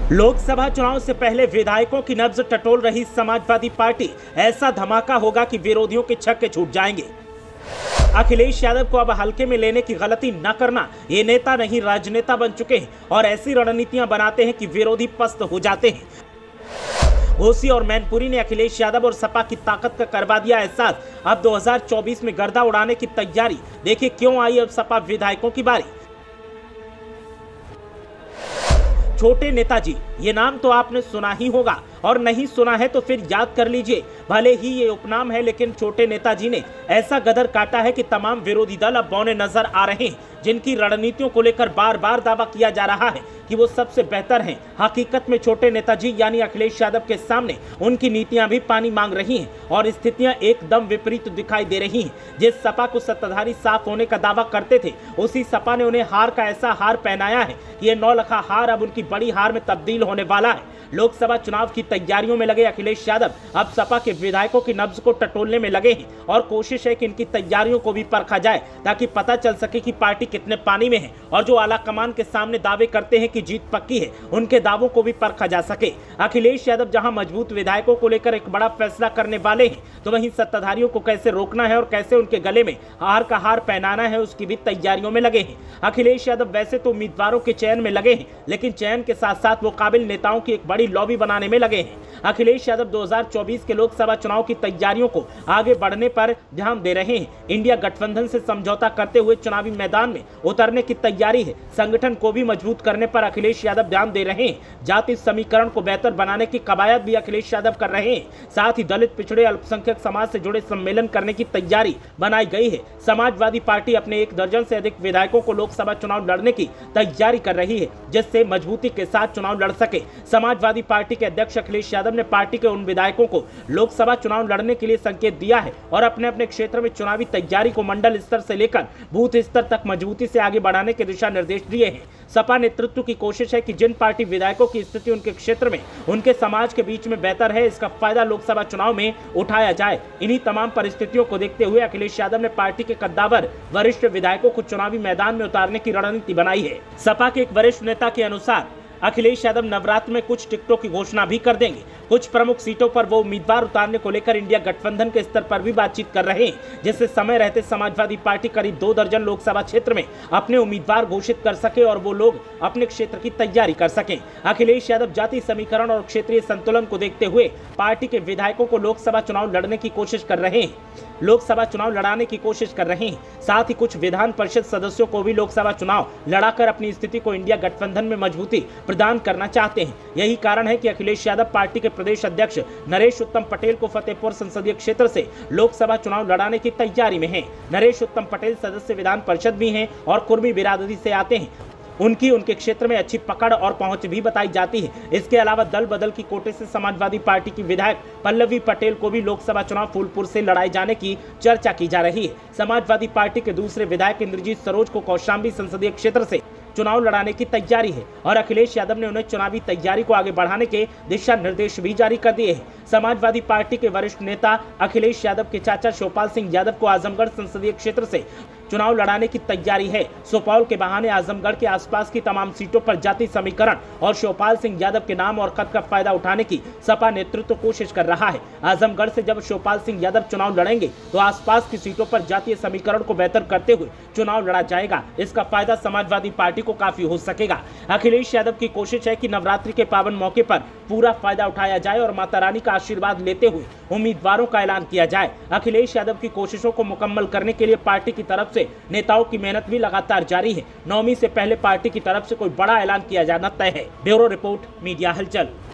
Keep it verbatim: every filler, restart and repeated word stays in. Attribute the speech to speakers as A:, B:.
A: लोकसभा चुनाव से पहले विधायकों की नब्ज टटोल रही समाजवादी पार्टी, ऐसा धमाका होगा कि विरोधियों के छक्के छूट जाएंगे। अखिलेश यादव को अब हल्के में लेने की गलती न करना। ये नेता नहीं राजनेता बन चुके हैं और ऐसी रणनीतियां बनाते हैं कि विरोधी पस्त हो जाते हैं। घोसी और मैनपुरी ने अखिलेश यादव और सपा की ताकत का करवा दिया एहसास। अब दो हज़ार चौबीस में गर्दा उड़ाने की तैयारी। देखिए क्यों आई अब सपा विधायकों की बारी। छोटे नेताजी, ये नाम तो आपने सुना ही होगा और नहीं सुना है तो फिर याद कर लीजिए। भले ही ये उपनाम है, लेकिन छोटे नेताजी ने ऐसा गदर काटा है कि तमाम विरोधी दल अब बौने नजर आ रहे हैं, जिनकी रणनीतियों को लेकर बार बार दावा किया जा रहा है कि वो सबसे बेहतर हैं। हकीकत में छोटे नेताजी यानी अखिलेश यादव के सामने उनकी नीतियां भी पानी मांग रही हैं और स्थितियां एकदम विपरीत दिखाई दे रही हैं। जिस सपा को सत्ताधारी साफ होने का दावा करते थे, उसी सपा ने उन्हें हार का ऐसा हार पहनाया है कि ये नौलखा हार अब उनकी बड़ी हार में तब्दील होने वाला है। लोकसभा चुनाव की तैयारियों में लगे अखिलेश यादव अब सपा के विधायकों की नब्ज को टटोलने में लगे हैं और कोशिश है कि इनकी तैयारियों को भी परखा जाए, ताकि पता चल सके कि पार्टी कितने पानी में है और जो आला कमान के सामने दावे करते हैं कि जीत पक्की है, उनके दावों को भी परखा जा सके। अखिलेश यादव जहां मजबूत विधायकों को लेकर एक बड़ा फैसला करने वाले हैं, तो वहीं सत्ताधारियों को कैसे रोकना है और कैसे उनके गले में हार का हार पहनाना है, उसकी भी तैयारियों में लगे हैं। अखिलेश यादव वैसे तो उम्मीदवारों के चयन में लगे हैं, लेकिन चयन के साथ साथ वो काबिल नेताओं की एक बड़ी लॉबी बनाने में लगे हैं। अखिलेश यादव दो हज़ार चौबीस के लोकसभा चुनाव की तैयारियों को आगे बढ़ने पर ध्यान दे रहे हैं। इंडिया गठबंधन से समझौता करते हुए चुनावी मैदान में उतरने की तैयारी है। संगठन को भी मजबूत करने पर अखिलेश यादव ध्यान दे रहे हैं। जाति समीकरण को बेहतर बनाने की कवायद भी अखिलेश यादव कर रहे हैं। साथ ही दलित, पिछड़े, अल्पसंख्यक समाज से जुड़े सम्मेलन करने की तैयारी बनाई गई है। समाजवादी पार्टी अपने एक दर्जन से अधिक विधायकों को लोकसभा चुनाव लड़ने की तैयारी कर रही है, जिससे मजबूती के साथ चुनाव लड़ सके। समाजवादी पार्टी के अध्यक्ष अखिलेश यादव ने पार्टी के उन विधायकों को लोकसभा चुनाव लड़ने के लिए संकेत दिया है और अपने अपने क्षेत्र में चुनावी तैयारी को मंडल स्तर से लेकर बूथ स्तर तक मजबूती से आगे बढ़ाने के दिशा निर्देश दिए हैं। सपा नेतृत्व की कोशिश है कि जिन पार्टी विधायकों की स्थिति उनके क्षेत्र में, उनके समाज के बीच में बेहतर है, इसका फायदा लोकसभा चुनाव में उठाया जाए। इन्हीं तमाम परिस्थितियों को देखते हुए अखिलेश यादव ने पार्टी के कद्दावर वरिष्ठ विधायकों को चुनावी मैदान में उतारने की रणनीति बनाई है। सपा के एक वरिष्ठ नेता के अनुसार अखिलेश यादव नवरात्र में कुछ टिकटों की घोषणा भी कर देंगे। कुछ प्रमुख सीटों पर वो उम्मीदवार उतारने को लेकर इंडिया गठबंधन के स्तर पर भी बातचीत कर रहे हैं, जिससे समय रहते समाजवादी पार्टी करीब दो दर्जन लोकसभा क्षेत्र में अपने उम्मीदवार घोषित कर सके और वो लोग अपने क्षेत्र की तैयारी कर सकें। अखिलेश यादव जाति समीकरण और क्षेत्रीय संतुलन को देखते हुए पार्टी के विधायकों को लोकसभा चुनाव लड़ने की कोशिश कर रहे हैं लोकसभा चुनाव लड़ाने की कोशिश कर रहे हैं। साथ ही कुछ विधान परिषद सदस्यों को भी लोकसभा चुनाव लड़ाकर अपनी स्थिति को इंडिया गठबंधन में मजबूती प्रदान करना चाहते हैं। यही कारण है कि अखिलेश यादव पार्टी के प्रदेश अध्यक्ष नरेश उत्तम पटेल को फतेहपुर संसदीय क्षेत्र से लोकसभा चुनाव लड़ाने की तैयारी में हैं। नरेश उत्तम पटेल सदस्य विधान परिषद भी हैं और कुर्मी बिरादरी से आते हैं। उनकी उनके क्षेत्र में अच्छी पकड़ और पहुंच भी बताई जाती है। इसके अलावा दल बदल की कोटे से समाजवादी पार्टी की विधायक पल्लवी पटेल को भी लोकसभा चुनाव फूलपुर से लड़ाए जाने की चर्चा की जा रही है। समाजवादी पार्टी के दूसरे विधायक इंद्रजीत सरोज को कौशाम्बी संसदीय क्षेत्र से चुनाव लड़ाने की तैयारी है और अखिलेश यादव ने उन्हें चुनावी तैयारी को आगे बढ़ाने के दिशा निर्देश भी जारी कर दिए हैं। समाजवादी पार्टी के वरिष्ठ नेता अखिलेश यादव के चाचा शिवपाल सिंह यादव को आजमगढ़ संसदीय क्षेत्र से चुनाव लड़ाने की तैयारी है। सुपौल के बहाने आजमगढ़ के आसपास की तमाम सीटों पर जाति समीकरण और शिवपाल सिंह यादव के नाम और कद का फायदा उठाने की सपा नेतृत्व कोशिश कर रहा है। आजमगढ़ से जब शिवपाल सिंह यादव चुनाव लड़ेंगे तो आसपास की सीटों पर जातीय समीकरण को बेहतर करते हुए चुनाव लड़ा जाएगा। इसका फायदा समाजवादी पार्टी को काफी हो सकेगा। अखिलेश यादव की कोशिश है कि नवरात्रि के पावन मौके पर पूरा फायदा उठाया जाए और माता रानी का आशीर्वाद लेते हुए उम्मीदवारों का ऐलान किया जाए। अखिलेश यादव की कोशिशों को मुकम्मल करने के लिए पार्टी की तरफ से नेताओं की मेहनत भी लगातार जारी है। नौवीं से पहले पार्टी की तरफ से कोई बड़ा ऐलान किया जाना तय है। ब्यूरो रिपोर्ट, मीडिया हलचल।